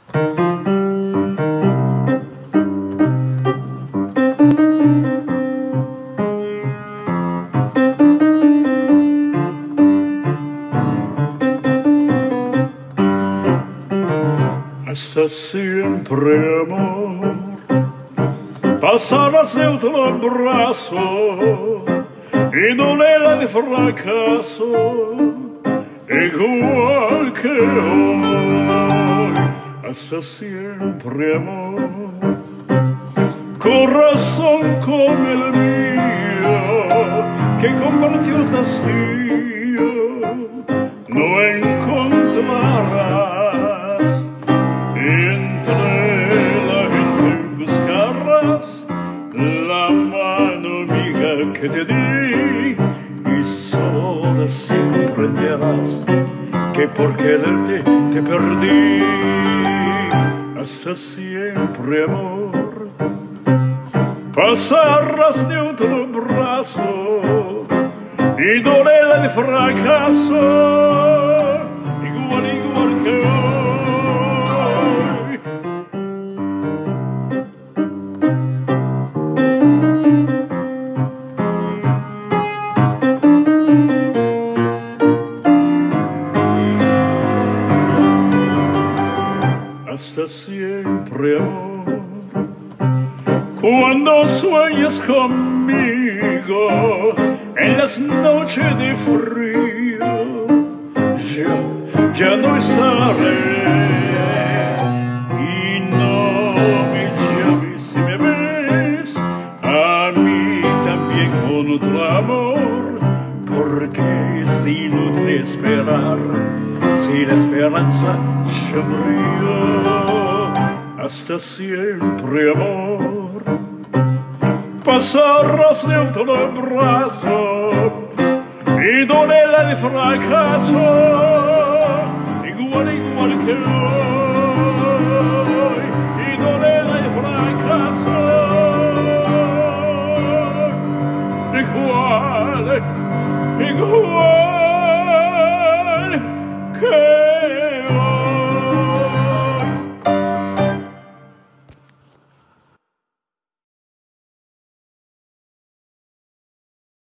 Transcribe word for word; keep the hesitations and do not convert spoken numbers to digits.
Hasta siempre, amor, pasarás de otro brazo y dolerá de fracaso igual que hoy. Hasta siempre, amor, corazón con el mío que compartió el hastío, no encontrarás entre la gente. Buscarás la mano amiga que te di y solo así comprenderás que por quererte te perdí. Hasta siempre, amor, pasarás de otro brazo y dolerá de fracaso igual, igual que hoy. Hasta siempre, amor, cuando sueñas conmigo en las noches de frío, ya, ya no estaré. Y no me llames si me ves a mí también con otro amor, porque es inútil esperar si la esperanza ya murió. Hasta siempre, amor, pasarás de otro brazo y dolerá de fracaso igual, igual que hoy.